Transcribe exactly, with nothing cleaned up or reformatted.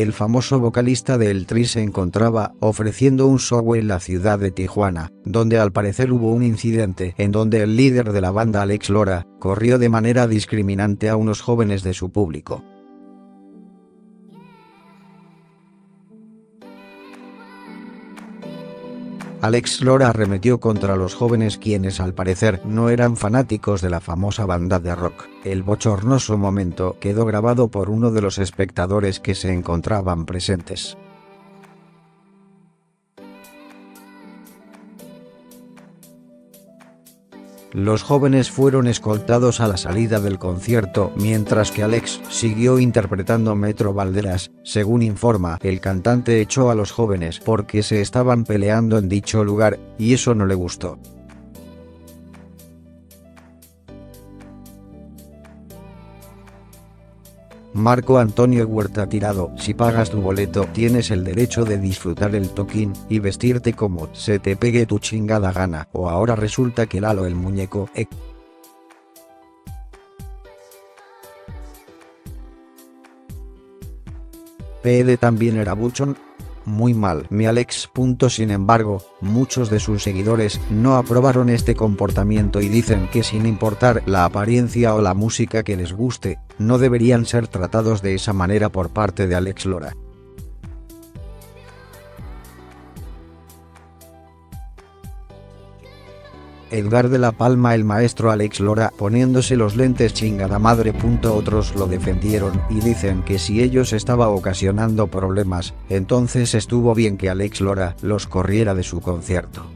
El famoso vocalista de El Tri se encontraba ofreciendo un show en la ciudad de Tijuana, donde al parecer hubo un incidente en donde el líder de la banda, Alex Lora, corrió de manera discriminante a unos jóvenes de su público. Alex Lora arremetió contra los jóvenes quienes al parecer no eran fanáticos de la famosa banda de rock. El bochornoso momento quedó grabado por uno de los espectadores que se encontraban presentes. Los jóvenes fueron escoltados a la salida del concierto, mientras que Alex siguió interpretando Metro Valderas. Según informa, el cantante echó a los jóvenes porque se estaban peleando en dicho lugar, y eso no le gustó. Marco Antonio Huerta Tirado: si pagas tu boleto tienes el derecho de disfrutar el toquín y vestirte como se te pegue tu chingada gana. O ahora resulta que Lalo el muñeco, eh. P D también era buchón. Muy mal mi Alex. Sin embargo, muchos de sus seguidores no aprobaron este comportamiento y dicen que sin importar la apariencia o la música que les guste, no deberían ser tratados de esa manera por parte de Alex Lora. Edgar de la Palma: el maestro Alex Lora poniéndose los lentes chingada madre. Otros lo defendieron y dicen que si ellos estaba ocasionando problemas, entonces estuvo bien que Alex Lora los corriera de su concierto.